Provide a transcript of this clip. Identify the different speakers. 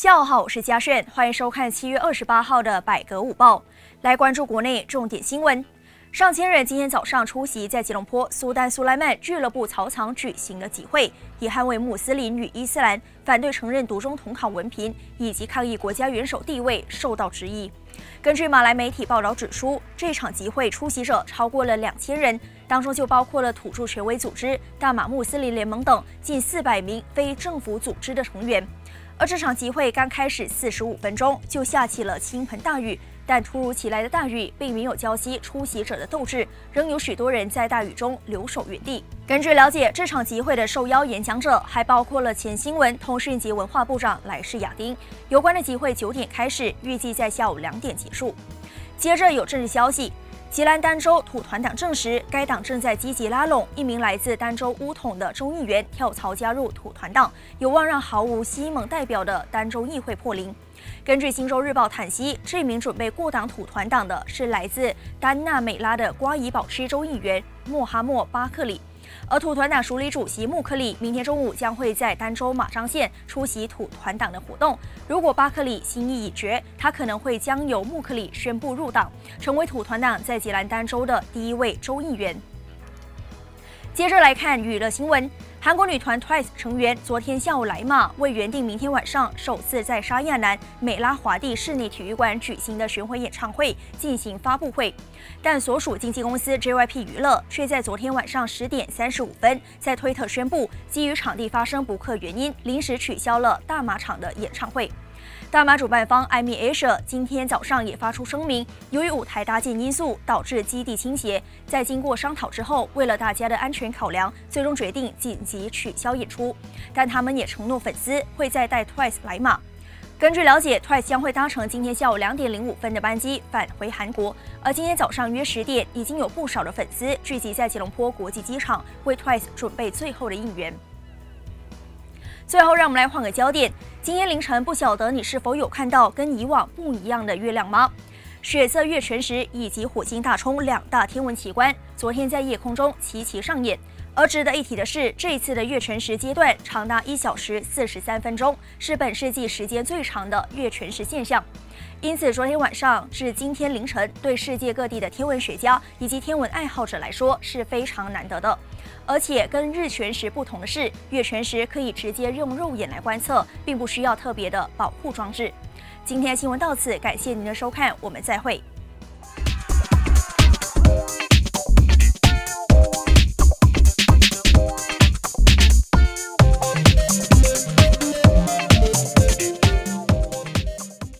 Speaker 1: 下午好，我是嘉炫，欢迎收看7月28号的百格午报。来关注国内重点新闻。上千人今天早上出席在吉隆坡苏丹苏莱曼俱乐部草场举行的集会，以捍卫穆斯林与伊斯兰、反对承认独中统考文凭以及抗议国家元首地位受到质疑。根据马来媒体报道指出，这场集会出席者超过了2000人，当中就包括了土著权威组织大马穆斯林联盟等近400名非政府组织的成员。而这场集会刚开始45分钟就下起了倾盆大雨，但突如其来的大雨并没有浇熄出席者的斗志，仍有许多人在大雨中留守原地。根据了解，这场集会的受邀演讲者还包括了前新闻、通讯及文化部长莱士亚丁。有关的集会9点开始，预计在下午2点结束。接着有政治消息。吉兰丹州土团党证实，该党正在积极拉拢一名来自丹州乌统的州议员跳槽加入土团党，有望让毫无西蒙代表的丹州议会破零。根据《新州日报》叹息，这名准备过党土团党的是来自丹纳美拉的瓜伊堡区州议员莫哈默巴克里。而土团党署理主席穆克里明天中午将会在丹州马章县出席土团党的活动。如果巴克里心意已决，他可能会将由穆克里宣布入党，成为土团党在吉兰丹州的第1位州议员。接着来看娱乐新闻。韩国女团 TWICE 成员昨天下午来马，为原定明天晚上首次在沙亚南美拉华蒂室内体育馆举行的巡回演唱会进行发布会，但所属经纪公司 JYP 娱乐却在昨天晚上10点35分在推特宣布，基于场地发生不可原因，临时取消了大马场的演唱会。大马主办方 IME-Asia 今天早上也发出声明，由于舞台搭建因素导致基地倾斜，在经过商讨之后，为了大家的安全考量，最终决定紧急取消演出。但他们也承诺粉丝会再带 TWICE 来马。根据了解 ，TWICE 将会搭乘今天下午2点05分的班机返回韩国，而今天早上约10点，已经有不少的粉丝聚集在吉隆坡国际机场，为 TWICE 准备最后的应援。最后，让我们来换个焦点。今天凌晨，不晓得你是否有看到跟以往不一样的月亮吗？血色月全食以及火星大冲2大天文奇观，昨天在夜空中齐齐上演。而值得一提的是，这一次的月全食阶段长达1小时43分钟，是本世纪时间最长的月全食现象。因此，昨天晚上至今天凌晨，对世界各地的天文学家以及天文爱好者来说是非常难得的。而且跟日全食不同的是，月全食可以直接用肉眼来观测，并不需要特别的保护装置。今天的新闻到此，感谢您的收看，我们再会。